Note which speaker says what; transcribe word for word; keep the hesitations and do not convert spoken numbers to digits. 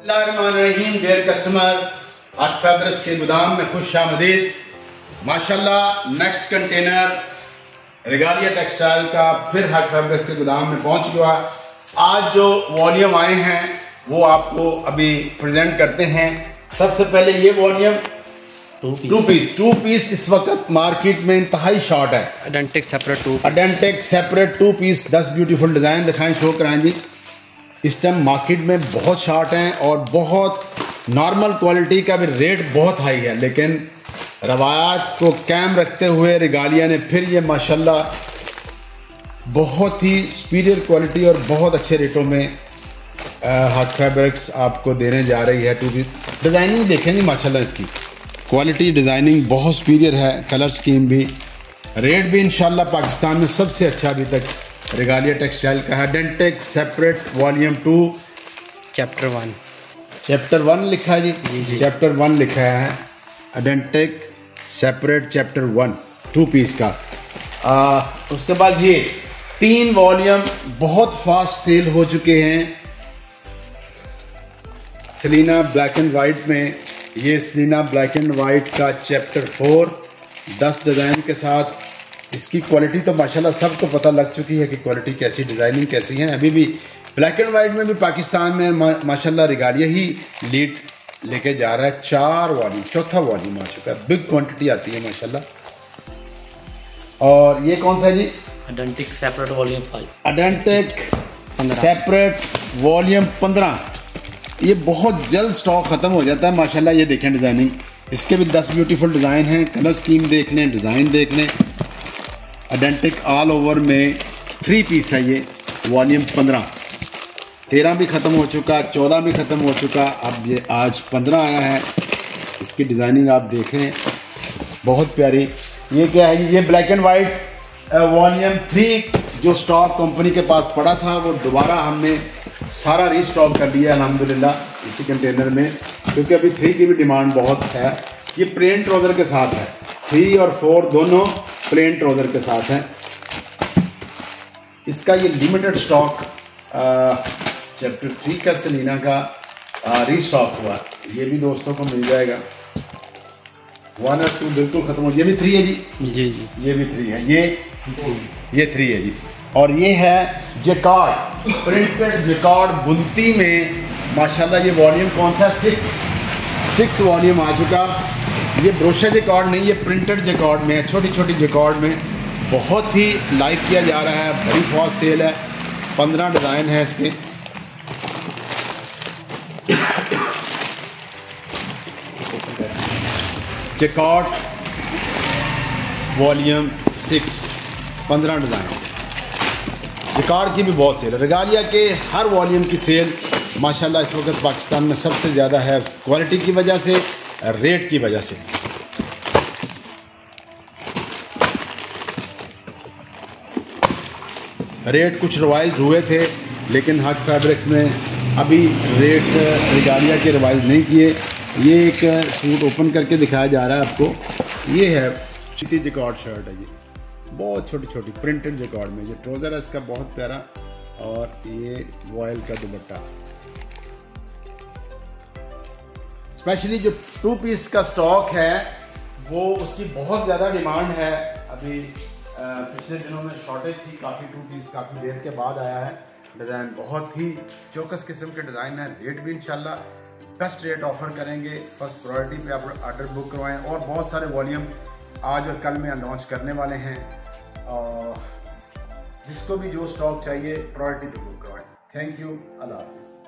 Speaker 1: बिस्मिल्लाहिर्रहमानिर्रहीम। Dear customer, हक fabrics के गोदाम में खुश आमदीद। माशाल्लाह नेक्स्ट कंटेनर रेगालिया टेक्सटाइल का फिर हक फैब्रिक्स के गोदाम में पहुंच गया। आज जो वॉल्यूम आए हैं वो आपको अभी प्रेजेंट करते हैं। सबसे पहले ये volume two piece two piece इस वक्त मार्केट में इंतहाई शॉर्ट है।
Speaker 2: अडेंटिक सेपरेट टू
Speaker 1: अडेंटिक सेपरेट टू पीस दस ब्यूटीफुल डिज़ाइन दिखाएं, शो कराएं जी। इस टाइम मार्केट में बहुत शॉर्ट हैं और बहुत नॉर्मल क्वालिटी का भी रेट बहुत हाई है, लेकिन रवायात को कायम रखते हुए रेगालिया ने फिर ये माशाल्लाह बहुत ही सुपीरियर क्वालिटी और बहुत अच्छे रेटों में हक फैब्रिक्स आपको देने जा रही है। टू पीस डिज़ाइनिंग देखें जी, माशाल्लाह इसकी क्वालिटी डिज़ाइनिंग बहुत सुपीरियर है, कलर स्कीम भी, रेट भी इंशाल्लाह पाकिस्तान में सबसे अच्छा अभी तक रेगालिया टेक्सटाइल का है। अडेंटिक separate volume two
Speaker 2: chapter one
Speaker 1: chapter one लिखा है जी,
Speaker 2: जी, जी।
Speaker 1: चैप्टर वन लिखा है अडेंटिक separate chapter one two piece का। आ, उसके बाद ये तीन वॉल्यूम बहुत फास्ट सेल हो चुके हैं। सेलिना ब्लैक एंड वाइट में, ये सेलिना ब्लैक एंड वाइट का चैप्टर फोर दस डिज़ाइन के साथ। इसकी क्वालिटी तो माशाल्लाह सबको पता लग चुकी है कि क्वालिटी कैसी, डिज़ाइनिंग कैसी है। अभी भी ब्लैक एंड वाइट में भी पाकिस्तान में मा, माशाल्लाह रेगालिया ही लीड लेके जा रहा है। चार वॉल्यूम, चौथा वॉल्यूम आ चुका है, बिग क्वांटिटी आती है माशाल्लाह। और ये कौन सा है जी?
Speaker 2: अडेंटिक सेपरेट वॉल्यूम फाइव
Speaker 1: अडेंटिक सेपरेट वॉल्यूम पंद्रह। ये बहुत जल्द स्टॉक ख़त्म हो जाता है माशाल्लाह। ये देखें डिज़ाइनिंग, इसके भी दस ब्यूटीफुल डिज़ाइन हैं, कलर स्कीम देख लें, डिज़ाइन देख लें। अडेंटिक ऑल ओवर में थ्री पीस है ये वॉल्यूम पंद्रह। तेरह भी ख़त्म हो चुका, चौदह भी ख़त्म हो चुका, अब ये आज पंद्रह आया है। इसकी डिज़ाइनिंग आप देखें बहुत प्यारी। ये क्या है? ये black and white volume three जो स्टॉक कंपनी के पास पड़ा था वो दोबारा हमने सारा रीस्टॉक कर लिया अल्हम्दुलिल्लाह इसी कंटेनर में, क्योंकि अभी थ्री की भी डिमांड बहुत है। ये प्लेन ट्राउज़र के साथ है, थ्री और फोर दोनों प्लेन ट्राउज़र के साथ है। इसका ये लिमिटेड स्टॉक चैप्टर थ्री का सेलिना का रीस्टॉक हुआ, ये भी दोस्तों को मिल जाएगा। वन और टू बिल्कुल ख़त्म हो। ये भी थ्री है जी,
Speaker 2: जी जी
Speaker 1: ये भी थ्री है, ये ये थ्री है जी। और ये है जेकार्ड, प्रिंटेड जेकार्ड बुनती में माशाल्लाह। ये वॉल्यूम कौन सा? सिक्स सिक्स वॉल्यूम आ चुका। ये ब्रोशर जेकार्ड नहीं, ये प्रिंटेड जेकार्ड में है, छोटी छोटी जेकार्ड में। बहुत ही लाइक किया जा रहा है, बड़ी फास्ट सेल है। पंद्रह डिज़ाइन है इसके। जेकार्ड वॉल्यूम सिक्स, पंद्रह डिज़ाइन। जेकार्ड की भी बहुत सेल है। रेगालिया के हर वॉल्यूम की सेल माशाल्लाह इस वक्त पाकिस्तान में सबसे ज़्यादा है, क्वालिटी की वजह से, रेट की वजह से। रेट कुछ रिवाइज हुए थे, लेकिन हक फैब्रिक्स में अभी रेट रेगालिया के रिवाइज नहीं किए। ये एक सूट ओपन करके दिखाया जा रहा है आपको। ये है छोटी जेकार्ड शर्ट है, ये बहुत छोटी छोटी प्रिंटेड जेकार्ड में। ये ट्राउज़र है इसका बहुत प्यारा, और ये वॉयल का दुपट्टा। स्पेशली जो टू पीस का स्टॉक है वो उसकी बहुत ज़्यादा डिमांड है। अभी पिछले दिनों में शॉर्टेज थी काफ़ी, टू पीस काफ़ी देर के बाद आया है। डिज़ाइन बहुत ही चौकस किस्म के डिज़ाइन है। रेट भी इंशाल्लाह बेस्ट रेट ऑफर करेंगे। फर्स्ट प्रायोरिटी पे आप ऑर्डर बुक करवाएं। और बहुत सारे वॉल्यूम आज और कल में लॉन्च करने वाले हैं, और जिसको भी जो स्टॉक चाहिए प्रायोरिटी पे बुक करवाएं। थैंक यू, अल्लाह हाफिज़।